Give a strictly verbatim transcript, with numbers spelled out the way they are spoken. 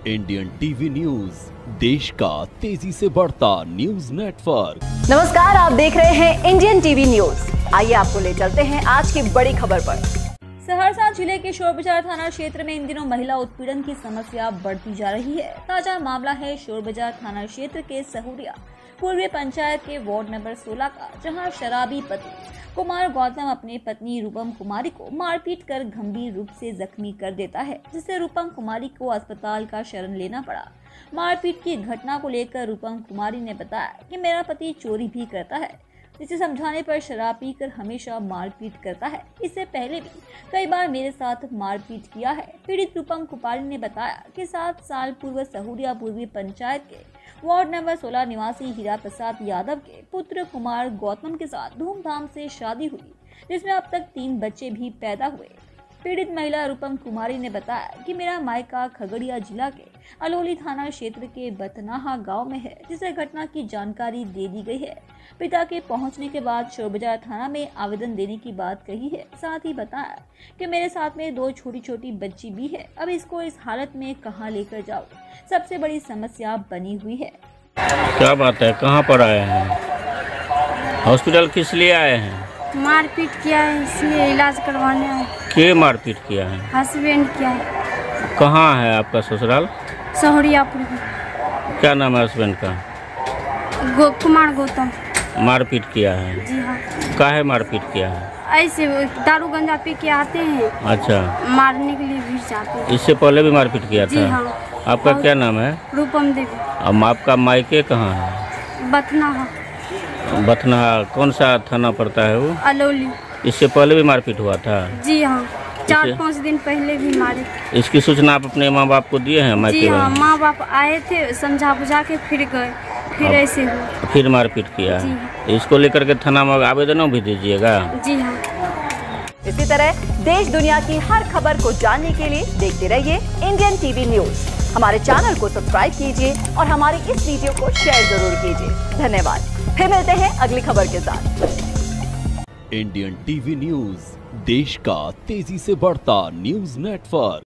Indian TV news, देश का तेजी से बढ़ता न्यूज नेटवर्क। नमस्कार, आप देख रहे हैं इंडियन टीवी न्यूज। आइए आपको ले चलते हैं आज की बड़ी खबर पर। सहरसा जिले के शोर बाजार थाना क्षेत्र में इन दिनों महिला उत्पीड़न की समस्या बढ़ती जा रही है। ताजा मामला है शोर बाजार थाना क्षेत्र के सहुरिया पूर्वी पंचायत के वार्ड नंबर सोलह का, जहां शराबी पति कुमार गौतम अपने पत्नी रूपम कुमारी को मारपीट कर गंभीर रूप से जख्मी कर देता है, जिससे रूपम कुमारी को अस्पताल का शरण लेना पड़ा। मारपीट की घटना को लेकर रूपम कुमारी ने बताया कि मेरा पति चोरी भी करता है, जिसे समझाने पर शराब पीकर हमेशा मारपीट करता है। इससे पहले भी कई बार मेरे साथ मारपीट किया है। पीड़ित रूपम कुमारी ने बताया कि सात साल पूर्व सहुरिया पूर्वी पंचायत के वार्ड नंबर सोलह निवासी हीरा प्रसाद यादव के पुत्र कुमार गौतम के साथ धूमधाम से शादी हुई, जिसमें अब तक तीन बच्चे भी पैदा हुए। पीड़ित महिला रूपम कुमारी ने बताया कि मेरा मायका खगड़िया जिला के अलोली थाना क्षेत्र के बतनाहा गांव में है, जिसे घटना की जानकारी दे दी गई है। पिता के पहुंचने के बाद शोर बाजार थाना में आवेदन देने की बात कही है। साथ ही बताया कि मेरे साथ में दो छोटी छोटी बच्ची भी है, अब इसको इस हालत में कहां लेकर जाऊं, सबसे बड़ी समस्या बनी हुई है। क्या बात है, कहां पर आए हैं? हॉस्पिटल किस लिए आए हैं? मारपीट किया है, इसलिए इलाज करवाने आए। के मारपीट किया है? हस्बैंड किया है। कहाँ है आपका ससुराल? सहुरियापुर। क्या नाम है हस्बैंड का? गो, कुमार गौतम। मारपीट किया है? जी हाँ। काहे मारपीट किया है? ऐसे दारू गंजा पी के आते हैं। अच्छा, मारने के लिए भी जाते हैं। इससे पहले भी मारपीट किया था? जी हाँ। आपका क्या नाम है? रूपम देवी। अब आपका मायके कहाँ है? बथनाहा। बथनाहा कौन सा थाना पड़ता है वो? अलोली। इससे पहले भी मारपीट हुआ था? जी हाँ, चार पाँच दिन पहले भी मारे। इसकी सूचना आप अपने माँ बाप को दिए हैं? मायके जी हाँ, माँ बाप आए थे, समझा बुझा के फिर गए, फिर ऐसे हुआ, फिर मारपीट किया। जी हाँ। इसको लेकर के थाना में आवेदन भी दीजिएगा? जी हाँ। इसी तरह देश दुनिया की हर खबर को जानने के लिए देखते रहिए इंडियन टीवी न्यूज। हमारे चैनल को सब्सक्राइब कीजिए और हमारी इस वीडियो को शेयर जरूर कीजिए। धन्यवाद। फिर मिलते हैं अगली खबर के साथ। इंडियन टीवी न्यूज, देश का तेजी से बढ़ता न्यूज नेटवर्क।